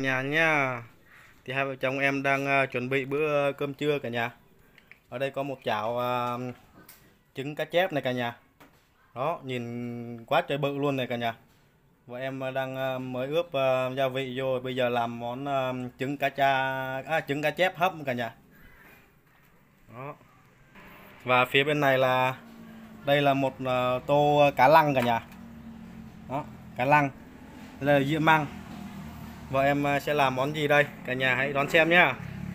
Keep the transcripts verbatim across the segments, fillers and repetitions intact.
nhà nha. Thì hai vợ chồng em đang uh, chuẩn bị bữa cơm trưa cả nhà. Ở đây có một chảo uh, trứng cá chép này cả nhà. Đó, nhìn quá trời bự luôn này cả nhà. Và em đang uh, mới ướp uh, gia vị vô, bây giờ làm món uh, trứng cá cha à, trứng cá chép hấp cả nhà. Đó. Và phía bên này là đây là một uh, tô cá lăng cả nhà. Đó, cá lăng. Đây là dĩa măng. Và em sẽ làm món gì đây? Cả nhà hãy đón xem nhé.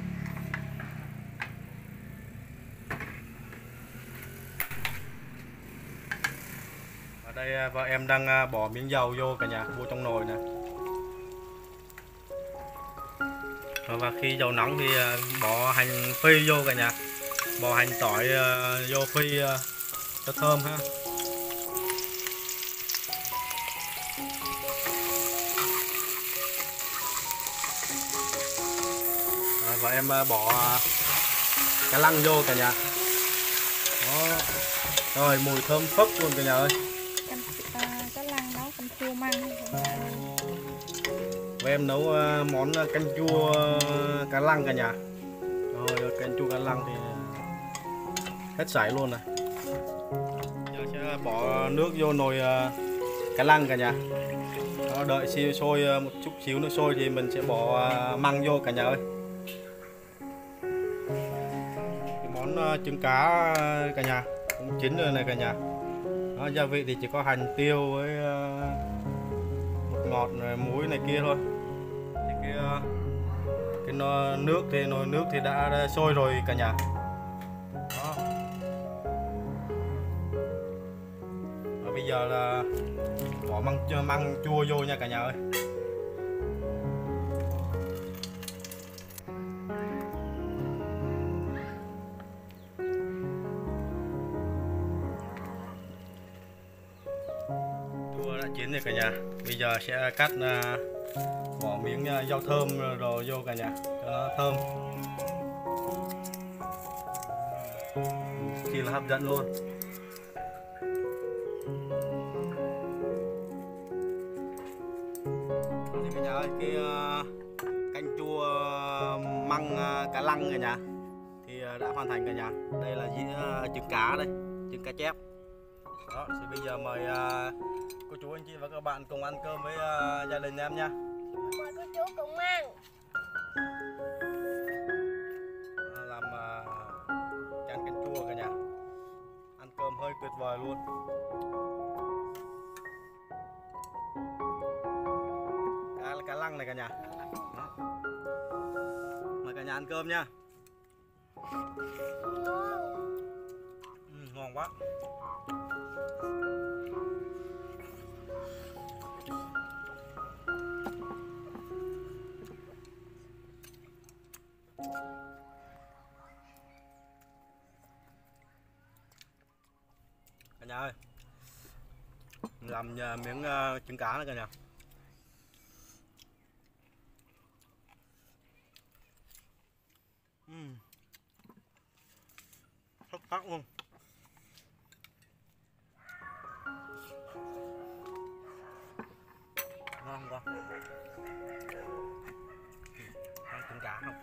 Ở đây vợ em đang bỏ miếng dầu vô cả nhà, vô trong nồi nè. Và khi dầu nóng thì bỏ hành phi vô cả nhà. Bỏ hành tỏi vô phi cho thơm ha. Và em bỏ cá lăng vô cả nhà. Đó. Rồi mùi thơm phức luôn cả nhà ơi. Cá lăng nấu canh chua măng. Và em nấu món canh chua cá lăng cả nhà. Rồi canh chua cá lăng thì hết sảy luôn này. Giờ sẽ bỏ nước vô nồi cá lăng cả nhà. Đó, đợi xíu sôi một chút xíu nữa sôi thì mình sẽ bỏ măng vô cả nhà ơi. Món trứng cá cả nhà cũng chín rồi này cả nhà. Đó, gia vị thì chỉ có hành tiêu với bột ngọt rồi muối này kia thôi. Thì cái, cái nước thì nồi nước thì đã sôi rồi cả nhà. Đó. Và bây giờ là bỏ măng măng chua vô nha cả nhà ơi. Chín rồi cả nhà. Bây giờ sẽ cắt uh, bỏ miếng uh, rau thơm rồi vô cả nhà cho nó thơm. Chỉ là hấp dẫn luôn. Thì cả nhà ơi, cái uh, canh chua măng uh, cá lăng cả nhà thì uh, đã hoàn thành cả nhà. Đây là dĩa uh, trứng cá đây, trứng cá chép. Đó, thì bây giờ mời uh, cô chú anh chị và các bạn cùng ăn cơm với uh, gia đình em nha. Mời cô chú cùng ăn. À, làm uh, chén canh chua cả nhà. Ăn cơm hơi tuyệt vời luôn. Cá cá lăng này cả nhà. Đó. Mời cả nhà ăn cơm nha. Ngon. Ừ, ngon quá. Cả nhà ơi, làm miếng uh, trứng cá này cả nhà. Uhm. Rất sắc luôn. Ngon quá. Ăn trứng cá không?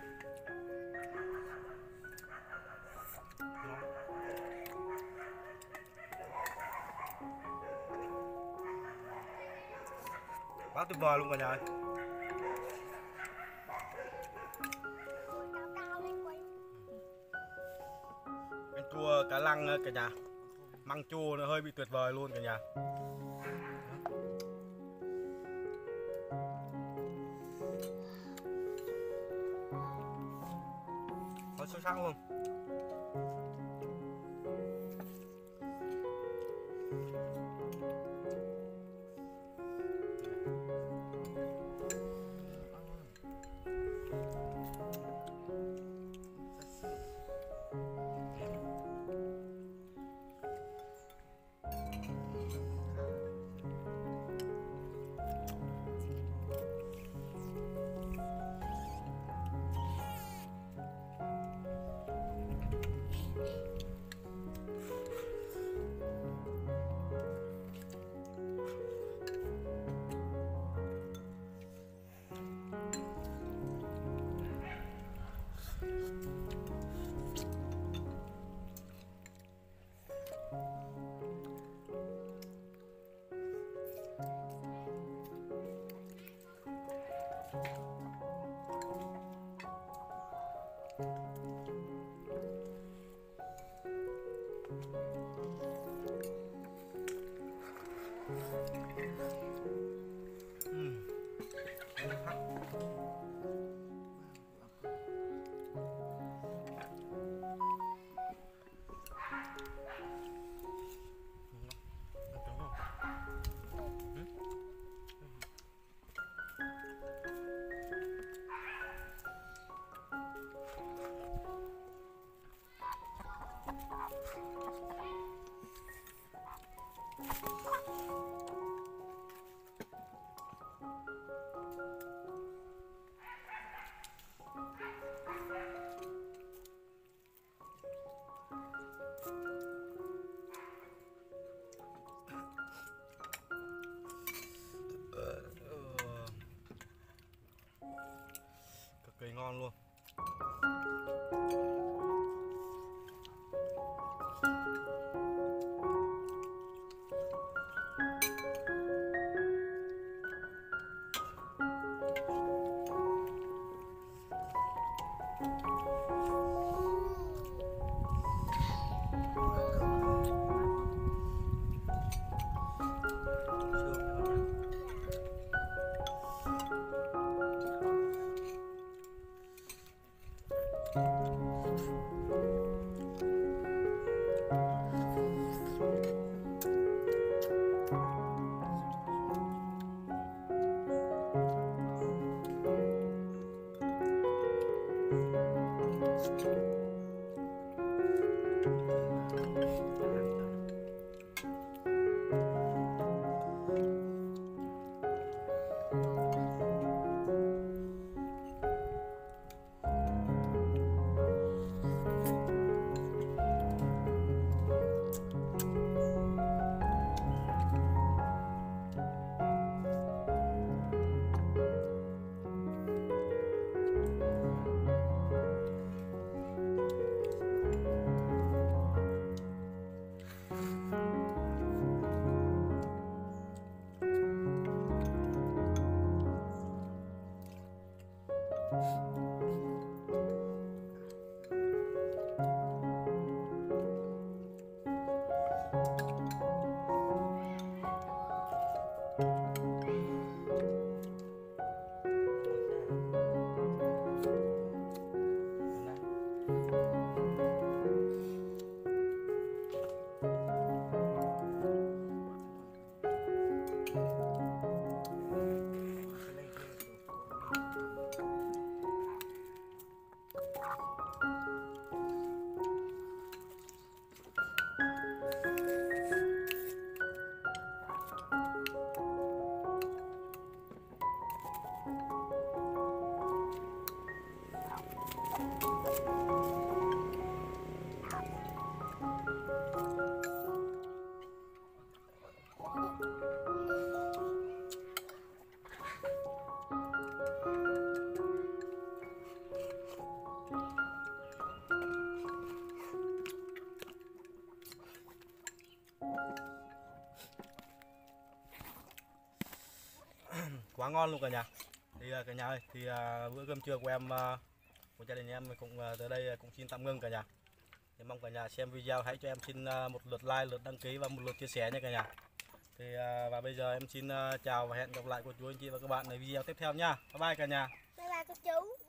Ngon. Quá tuyệt vời luôn cả nhà ơi. Canh chua cá lăng cả nhà. Măng chua nó hơi bị tuyệt vời luôn cả nhà. Quá xuất sắc luôn. Cực kỳ ngon luôn. Quá ngon luôn cả nhà. Thì cả nhà ơi, thì uh, bữa cơm trưa của em uh, của gia đình em cũng uh, tới đây cũng xin tạm ngưng cả nhà. Thì mong cả nhà xem video hãy cho em xin uh, một lượt like, lượt đăng ký và một lượt chia sẻ nha cả nhà. Thì uh, và bây giờ em xin uh, chào và hẹn gặp lại cô chú anh chị và các bạn ở video tiếp theo nha. Bye bye cả nhà. Bye bye cô chú.